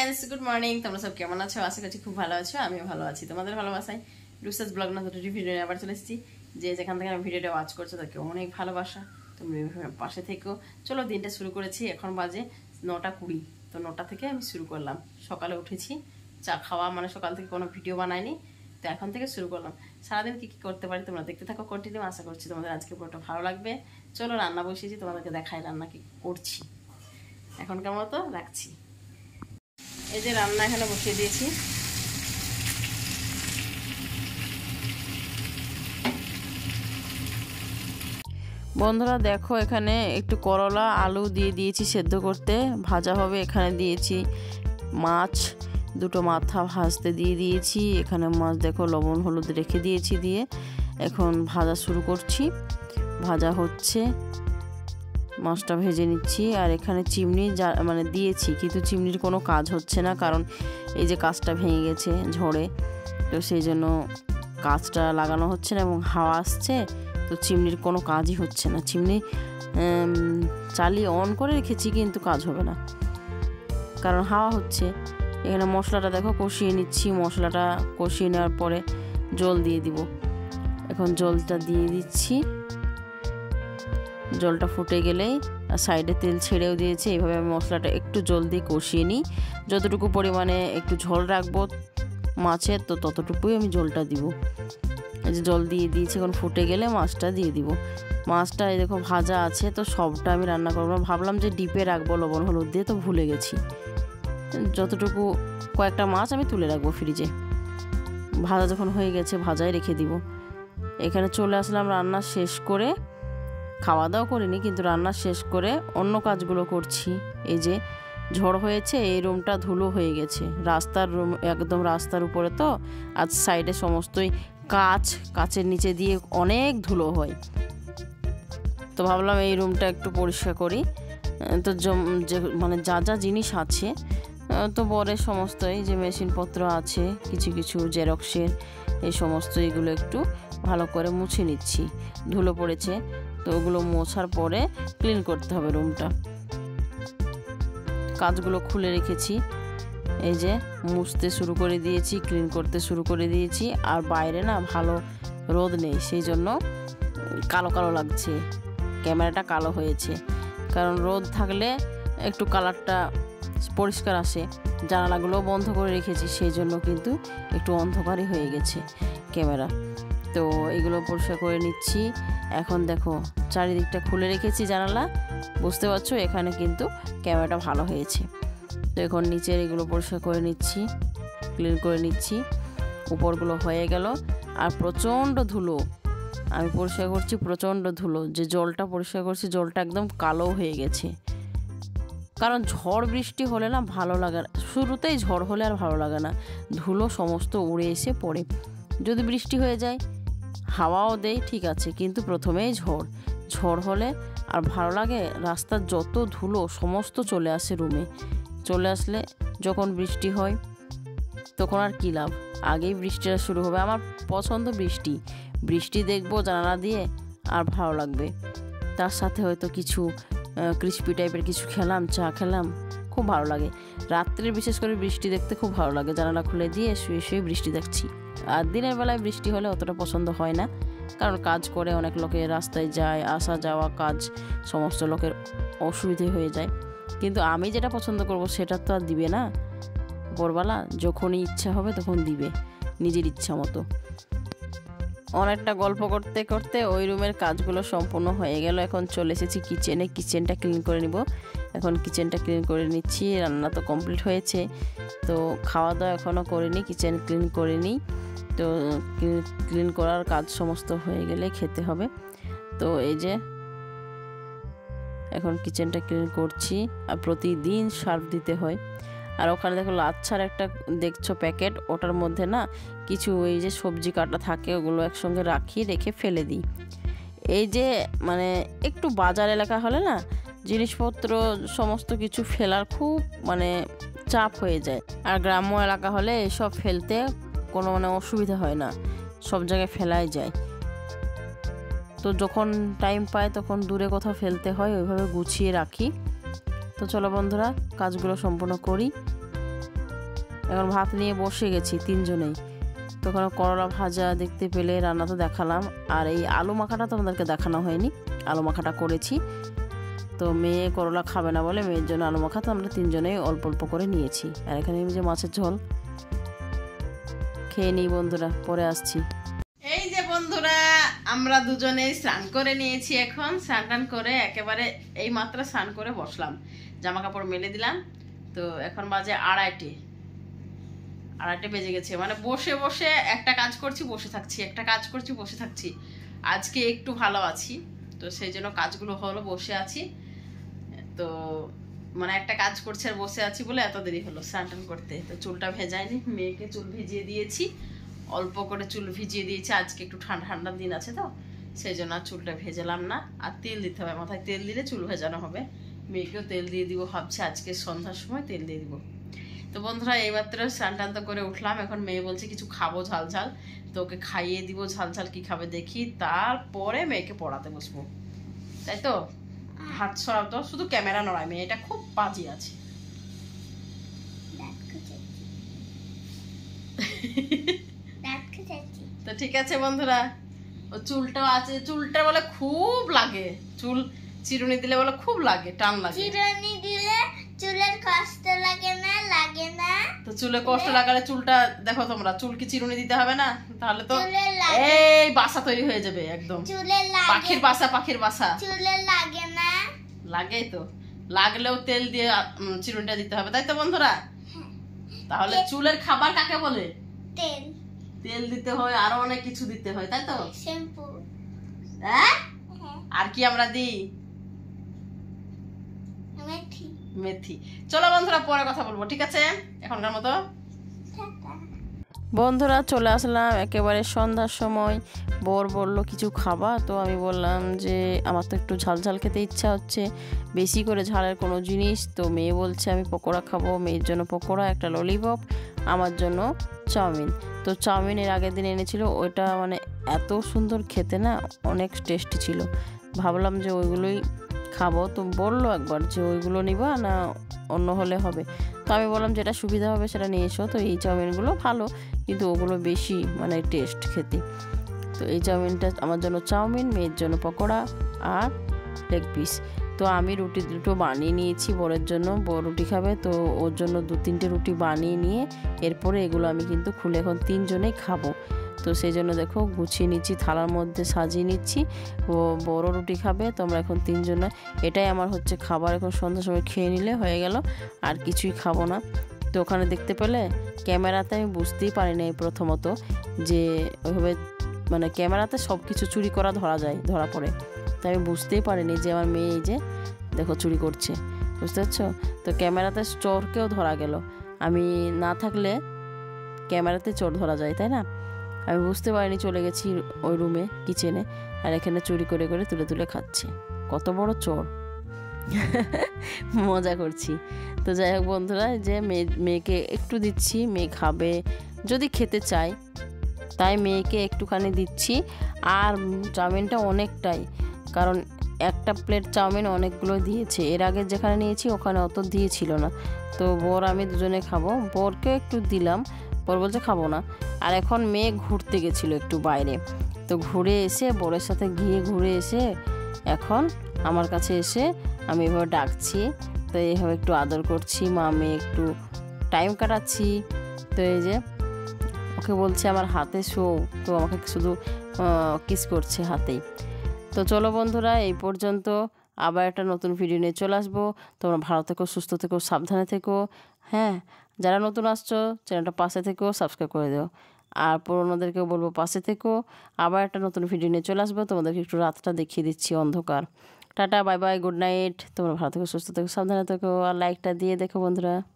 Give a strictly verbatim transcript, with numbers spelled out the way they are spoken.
Friends good morning তোমরা সব কেমন আছো আশা করছি খুব ভালো আছো আমিও ভালো আছি তোমাদের ভালোবাসায় রুশাস ব্লগ না দুটো ভিডিও নিয়ে আবার চলে এসেছি যে যেখান থেকে আমি ভিডিওটা ওয়াচ করছো তাকে অনেক ভালোবাসা তোমরা পাশে থেকো চলো দিনটা শুরু করেছি এখন বাজে নটা কুড়ি তো নটা থেকে আমি শুরু করলাম সকালে উঠেছি চা খাওয়া মানে সকাল থেকে কোনো ভিডিও বানাইনি তো এখন থেকে শুরু করলাম সারাদিন কি কি করতে পারি তোমরা দেখতে থাকো কন্টিনিউ আশা করছি তোমাদের আজকে পুরোটা ভালো লাগবে চলো রান্না বসিয়েছি তোমাদেরকে দেখাই রান্না কি করছি এখনকার মতো রাখছি এই যে রান্না এখানে বসিয়ে দিয়েছি বন্ধুরা দেখো এখানে একটু করলা আলু দিয়ে দিয়েছি সেদ্ধ করতে ভাজা হবে এখানে দিয়েছি মাছ দুটো মাথা ভাজতে দিয়ে দিয়েছি এখানে মাছ দেখো লবণ হলুদ রেখে দিয়েছি দিয়ে এখন ভাজা শুরু করছি ভাজা হচ্ছে মাছটা ভেজে নিচ্ছি আর এখানে চিমনি মানে দিয়েছি কিন্তু চিমনির কোনো কাজ হচ্ছে না কারণ এই যে কাজটা ভেঙে গেছে ঝড়ে তো সেই জন্য কাজটা লাগানো হচ্ছে না এবং হাওয়া আসছে তো চিমনির কোনো কাজই হচ্ছে না চিমনি চালিয়ে অন করে রেখেছি কিন্তু কাজ হবে না কারণ হাওয়া হচ্ছে এখানে মশলাটা দেখো কষিয়ে নিচ্ছি মশলাটা কষিয়ে নেওয়ার পরে জল দিয়ে দিব এখন জলটা দিয়ে দিচ্ছি জলটা ফুটে গেলেই আর সাইডে তেল ছেড়েও দিয়েছে এইভাবে আমি মশলাটা একটু জলদি কষিয়ে নিই যতটুকু পরিমাণে একটু ঝোল রাখবো মাছের তো ততটুকুই আমি জলটা দিব এই যে জল দিয়ে দিয়েছি এখন ফুটে গেলে মাছটা দিয়ে দিব মাছটা এই দেখো ভাজা আছে তো সবটা আমি রান্না করবো ভাবলাম যে ডিপে রাখবো লবণ হলুদ দিয়ে তো ভুলে গেছি যতটুকু কয়েকটা মাছ আমি তুলে রাখবো ফ্রিজে ভাজা যখন হয়ে গেছে ভাজাই রেখে দিব এখানে চলে আসলাম রান্না শেষ করে খাওয়া দাওয়া করিনি কিন্তু রান্না শেষ করে অন্য কাজগুলো করছি এই যে ঝড় হয়েছে এই রুমটা ধুলো হয়ে গেছে রাস্তার রুম একদম রাস্তার উপরে তো আজ সাইডে সমস্তই কাচ কাচের নিচে দিয়ে অনেক ধুলো হয় তো ভাবলাম এই রুমটা একটু পরিষ্কার করি তো যে মানে যা যা জিনিস আছে তো বরের সমস্ত এই যে মেশিনপত্র আছে কিছু কিছু জেরক্সের এই সমস্ত এগুলো একটু ভালো করে মুছে নিচ্ছি ধুলো পড়েছে তো ওগুলো মোছার পরে ক্লিন করতে হবে রুমটা কাজগুলো খুলে রেখেছি এই যে মুছতে শুরু করে দিয়েছি ক্লিন করতে শুরু করে দিয়েছি আর বাইরে না ভালো রোদ নেই সেই জন্য কালো কালো লাগছে ক্যামেরাটা কালো হয়েছে কারণ রোদ থাকলে একটু কালারটা পরিষ্কার আসে জানালাগুলো বন্ধ করে রেখেছি সেই জন্য কিন্তু একটু অন্ধকারই হয়ে গেছে ক্যামেরা তো এগুলো পরিষ্কার করে নিচ্ছি এখন দেখো চারিদিকটা খুলে রেখেছি জানালা বুঝতে পারছো এখানে কিন্তু ক্যামেরাটা ভালো হয়েছে তো এখন নিচের এগুলো পরিষ্কার করে নিচ্ছি ক্লিন করে নিচ্ছি উপরগুলো হয়ে গেল আর প্রচণ্ড ধুলো আমি পরিষ্কার করছি প্রচণ্ড ধুলো যে জলটা পরিষ্কার করছি জলটা একদম কালো হয়ে গেছে কারণ ঝড় বৃষ্টি হলে না ভালো লাগে না শুরুতেই ঝড় হলে আর ভালো লাগে না ধুলো সমস্ত উড়ে এসে পড়ে যদি বৃষ্টি হয়ে যায় হাওয়াও দেয় ঠিক আছে কিন্তু প্রথমেই ঝড় ঝড় হলে আর ভালো লাগে রাস্তার যত ধুলো সমস্ত চলে আসে রুমে চলে আসলে যখন বৃষ্টি হয় তখন আর কী লাভ আগেই বৃষ্টিটা শুরু হবে আমার পছন্দ বৃষ্টি বৃষ্টি দেখবো জানালা দিয়ে আর ভালো লাগবে তার সাথে হয়তো কিছু ক্রিসপি টাইপের কিছু খেলাম চা খেলাম খুব ভালো লাগে রাত্রে বিশেষ করে বৃষ্টি দেখতে খুব ভালো লাগে জানালা খুলে দিয়ে শুয়ে শুয়ে বৃষ্টি দেখছি আর দিনের বেলায় বৃষ্টি হলে অতটা পছন্দ হয় না কারণ কাজ করে অনেক লোকের রাস্তায় যায় আসা যাওয়া কাজ সমস্ত লোকের অসুবিধে হয়ে যায় কিন্তু আমি যেটা পছন্দ করব সেটা তো আর দিবে না ভোরবেলা যখনই ইচ্ছা হবে তখন দিবে নিজের ইচ্ছা মতো অনেকটা গল্প করতে করতে ওই রুমের কাজগুলো সম্পূর্ণ হয়ে গেল এখন চলে এসেছি কিচেনে কিচেনটা ক্লিন করে নিব এখন কিচেনটা ক্লিন করে নিচ্ছি রান্না তো কমপ্লিট হয়েছে তো খাওয়া দাওয়া এখনও করিনি কিচেন ক্লিন করে নিই তো ক্লিন করার কাজ সমস্ত হয়ে গেলে খেতে হবে তো এই যে এখন কিচেনটা ক্লিন করছি আর প্রতিদিন সার্ফ দিতে হয় আর ওখানে দেখো লাচ্ছার একটা দেখছো প্যাকেট ওটার মধ্যে না কিছু এই যে সবজি কাটা থাকে ওগুলো একসঙ্গে রাখি রেখে ফেলে দিই এই যে মানে একটু বাজার এলাকা হলে না জিনিসপত্র সমস্ত কিছু ফেলার খুব মানে চাপ হয়ে যায় আর গ্রাম্য এলাকা হলে এসব ফেলতে কোনো মানে অসুবিধা হয় না সব জায়গায় ফেলাই যায় তো যখন টাইম পায় তখন দূরে কোথাও ফেলতে হয় ওইভাবে গুছিয়ে রাখি। তো চলো বন্ধুরা কাজগুলো সম্পূর্ণ করি। এখন ভাত নিয়ে বসে গেছি তিনজনেই। তখন করলা ভাজা দেখতে পেলে, রান্না তো দেখালাম, আর এই আলু মাখাটা তোমাদেরকে দেখানো হয়নি। আলু মাখাটা করেছি, তো মেয়ে করলা খাবে না বলে মেয়ের জন্য আলু মাখা তো আমরা তিনজনেই অল্প অল্প করে নিয়েছি। আর এখানে যে মাছের ঝোল খেয়ে নিই বন্ধুরা, পরে আসছি। এই যে বন্ধুরা, আমরা দুজনেই স্নান করে নিয়েছি। এখন স্নান টান করে একেবারে এই মাত্র স্নান করে বসলাম, জামা কাপড় মেলে দিলাম। তো এখন বাজে আড়াইটে আড়াইটে বেজে গেছে। মানে বসে বসে একটা কাজ করছি, বসে থাকছি, একটা কাজ করছি, বসে থাকছি। আজকে একটু ভালো আছি, তো সেই জন্য কাজগুলো হলো, বসে আছি। তো মানে একটা কাজ করছি আর বসে আছি বলে এত দেরি হলো স্নান টান করতে। তো চুলটা ভেজাইনি, মেয়েকে চুল ভিজিয়ে দিয়েছি, অল্প করে চুল ভিজিয়ে দিয়েছি। আজকে একটু ঠান্ডা ঠান্ডা দিন আছে তো সেই জন্য আর চুলটা ভেজালাম না। আর তেল দিতে হবে, মাথায় তেল দিলে চুল ভেজানো হবে। মেয়েকেও তেল দিয়ে দিব ভাবছি, আজকে সন্ধ্যার সময় তেল দিয়ে দিব। তো বন্ধুরা, এইমাত্র স্নান টান করে উঠলাম। এখন মেয়ে বলছে কিছু খাবো ঝাল ঝাল, তো ওকে খাইয়ে দিব। ঝাল ঝাল কি খাবে দেখি, তারপরে মেয়েকে পড়াতে বসবো, তাই তো? হাত সরাও তো, শুধু ক্যামেরা নড়ায়, মেয়েটা খুব বাজি আছে। তো ঠিক আছে বন্ধুরা, ও চুলটাও আছে, চুলটা বলে খুব লাগে, চুল চিরুনি দিলে বলে খুব লাগে, টান লাগে। চিরুনি দিলে চুলের কষ্ট লাগে না? লাগে না। তো চুলে কষ্ট লাগালে চুলটা দেখো তোমরা, চুল কি চিরুনি দিতে হবে না? তাহলে তো এই বাসা তৈরি হয়ে যাবে একদম, পাখির বাসা, পাখির বাসা। চুলে লাগে না? লাগে তো, লাগলেও তেল দিয়ে চিরুনিটা দিতে হবে, তাই তো বন্ধুরা? তাহলে চুলের খাবার কাকে বলে? তেল। তেল দিতে হয়, আরো অনেক কিছু দিতে হয়, তাই তো? শ্যাম্পু। হ্যাঁ, আর কি আমরা দিই? মেথি। মেথি। চলো বন্ধুরা, পরে কথা বলবো, ঠিক আছে? এখনকার মতো বন্ধুরা চলে আসলাম একেবারে সন্ধ্যার সময়। বর বলল কিছু খাবা, তো আমি বললাম যে আমার তো একটু ঝাল ঝাল খেতে ইচ্ছা হচ্ছে, বেশি করে ঝালের কোনো জিনিস। তো মেয়ে বলছে আমি পকোড়া খাবো, মেয়ের জন্য পকোড়া, একটা ললিপপ, আমার জন্য চাউমিন। তো চাউমিন এর আগের দিন এনেছিল, ওইটা মানে এত সুন্দর খেতে না, অনেক টেস্টি ছিল। ভাবলাম যে ওইগুলোই খাবো। তো বললো একবার যে ওইগুলো নিবা না অন্য হলে হবে। তো আমি বললাম যেটা সুবিধা হবে সেটা নিয়ে এসো। তো এই চাউমিনগুলো ভালো, কিন্তু ওগুলো বেশি মানে টেস্ট খেতে। তো এই চাউমিনটা আমার জন্য চাউমিন, মেয়ের জন্য পকোড়া আর লেগ পিস। তো আমি রুটি দুটো বানিয়ে নিয়েছি বরের জন্য, বর রুটি খাবে, তো ওর জন্য দু তিনটে রুটি বানিয়ে নিয়ে এরপরে এগুলো আমি কিন্তু খুলে এখন তিনজনেই খাবো। তো সেই জন্য দেখো গুছিয়ে নিচ্ছি, থালার মধ্যে সাজিয়ে নিচ্ছি। ও বড় রুটি খাবে, তো আমরা এখন তিনজনে, এটাই আমার হচ্ছে খাবার। এখন সন্ধ্যার সময় খেয়ে নিলে হয়ে গেল, আর কিছুই খাবো না। তো ওখানে দেখতে পেলে ক্যামেরাতে আমি বুঝতেই পারি না প্রথমত যে ওইভাবে মানে ক্যামেরাতে সব কিছু চুরি করা ধরা যায়, ধরা পড়ে। তাই আমি বুঝতেই পারিনি যে আমার মেয়ে এই যে দেখো চুরি করছে, বুঝতে পারছো? তো ক্যামেরাতে চোরকেও ধরা গেল, আমি না থাকলে ক্যামেরাতে চোর ধরা যায়, তাই না? আমি বুঝতে পারিনি, চলে গেছি ওই রুমে, কিচেনে, আর এখানে চুরি করে করে তুলে তুলে খাচ্ছে। কত বড় চোর! মজা করছি। তো যাই হোক বন্ধুরা, যে মেয়ে মেয়েকে একটু দিচ্ছি, মেয়ে খাবে যদি খেতে চায়, তাই মেয়েকে একটুখানি দিচ্ছি। আর চাউমিনটা অনেকটাই, কারণ একটা প্লেট চাউমিন অনেকগুলো দিয়েছে। এর আগে যেখানে নিয়েছি ওখানে অত দিয়েছিল না। তো বর আমি দুজনে খাবো, বরকে একটু দিলাম, বর বলছে খাবো না। আর এখন মেয়ে ঘুরতে গেছিলো একটু বাইরে, তো ঘুরে এসে বরের সাথে গিয়ে ঘুরে এসে এখন আমার কাছে এসে আমি এভাবে ডাকছি। তো এইভাবে একটু আদর করছি, মা মেয়ে একটু টাইম কাটাচ্ছি। তো এই যে ওকে বলছে আমার হাতে শো, তো আমাকে শুধু কিস করছে হাতেই। তো চলো বন্ধুরা, এই পর্যন্ত, আবার একটা নতুন ভিডিও নিয়ে চলে আসবো। তোমরা ভালো থেকো, সুস্থ থেকো, সাবধানে থেকো। হ্যাঁ, যারা নতুন আসছো চ্যানেলটা পাশে থেকো, সাবস্ক্রাইব করে দাও। আর পুরোনোদেরকেও বলবো পাশে থেকো। আবার একটা নতুন ভিডিও নিয়ে চলে আসবো, তোমাদেরকে একটু রাতটা দেখিয়ে দিচ্ছি, অন্ধকার। Tata, bye bye, good night. তোমরা ভালো থেকো, সুস্থ থেকো, সাবধানে থেকো, আর লাইকটা দিয়ে দেখো বন্ধুরা।